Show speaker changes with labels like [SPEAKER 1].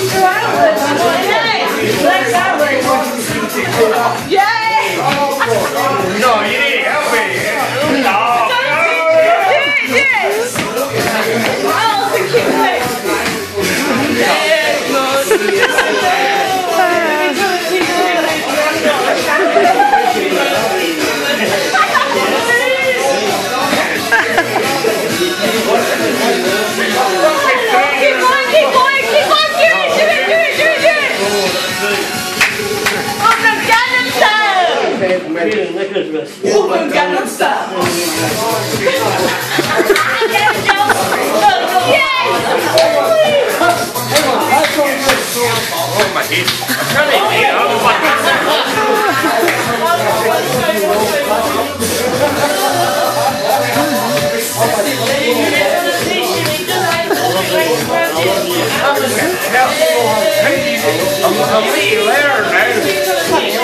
[SPEAKER 1] No, you need help me. No.
[SPEAKER 2] Gangnam Style.
[SPEAKER 1] Oh my head. I'm trying to eat it. I'm leaving there now.